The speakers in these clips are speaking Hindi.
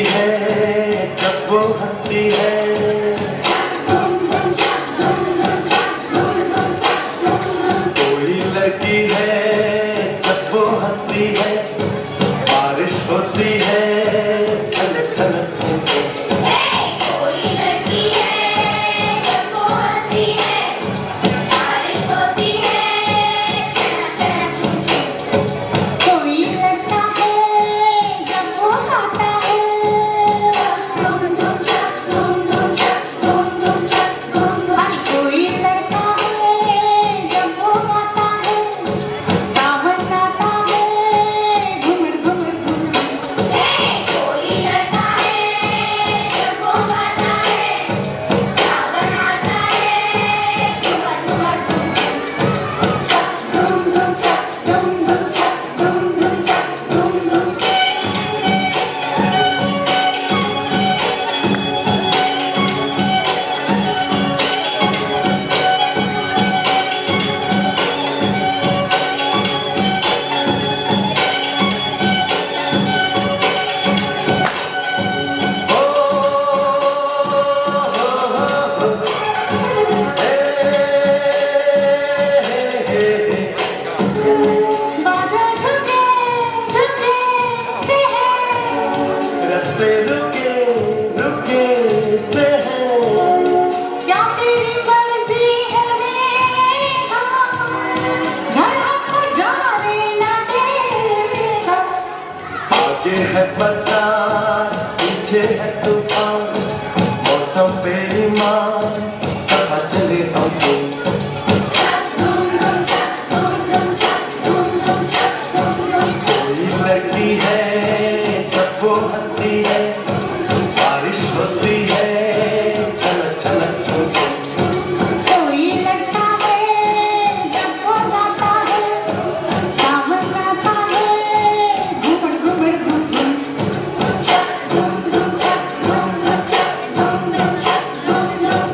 है जब वो हंसती है। कोई लड़की है जब वो हंसती है, बारिश होती है छलक छलक छन छन। कोई लड़की है जब वो हंसती है, बारिश होती है छलक छलक छन छन। कोई लड़का है जब वो गाता है, धूम धूम छक धूम धूम छक धूम धूम छक धूम धूम। कोई लड़का है जब वो गाता है, सावन गाता है घूमर घूमर घूमर। कोई लड़का है जब वो गाता है, सावन आता है घूमर घूमर घूमर। छक धूम धूम छक धूम धूम छक धूम धूम छक धूम धूम। बादल झुके झुके से है, रस्ते रुके रुके से है, क्या तेरी मर्जी है मेरा, घर हमको जाने ना देगा। आगे है बरसात पीछे है तूफान, मौसम बेईमान कहाँ चले हम लोग। छक धूम धूम छक धूम धूम छक धूम धूम छक धूम धूम। कोई लड़की है जब वो हंसती है, बारिश होती है छलक छलक छन छन। कोई लड़का है जब वो गाता है, सावन गाता है घूमर घूमर घूम घूम। छक धूम धूम छक धूम धूम छक धूम धूम छक धूम धूम।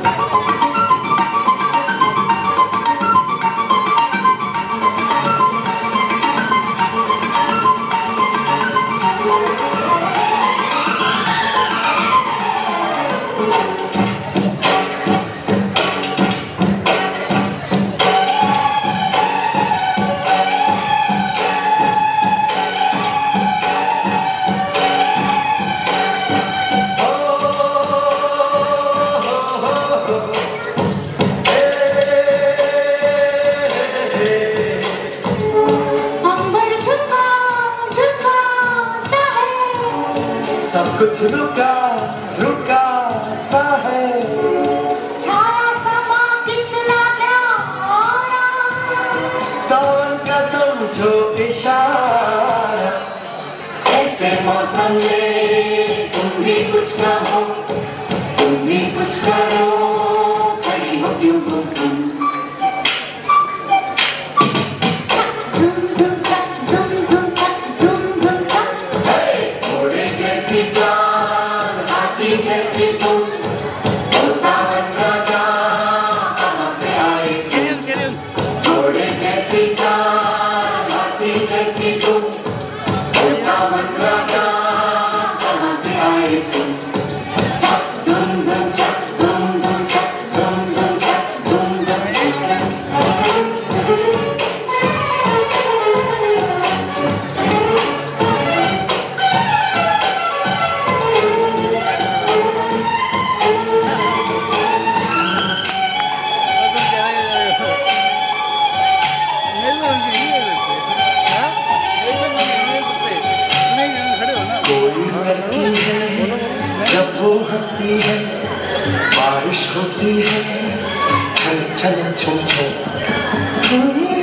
अंबर झुका झुका सा है, सब कुछ रुका रुका सा है, छाया समा कितना प्यारा। सावन का समझो इशारा। ऐसे मौसम में तुम भी कुछ कहो, तुम भी कुछ करो, खड़ी हो क्यों गुमसुम। धूम धूम छक धूम धूम छक धूम धूम छक। घोड़े जैसी चाल हाथी जैसी तुम, ओ सावन राजा कहाँ से आए तुम। घोड़े जैसी चाल हाथी जैसी तुम, ओ सावन राजा कहाँ से आए तुम। छक धूम धूम छक धूम धूम छक धूम धूम छक धूम धूम। कोई लड़की है जब वो हंसती है, बारिश होती है छल छल छुम छुम।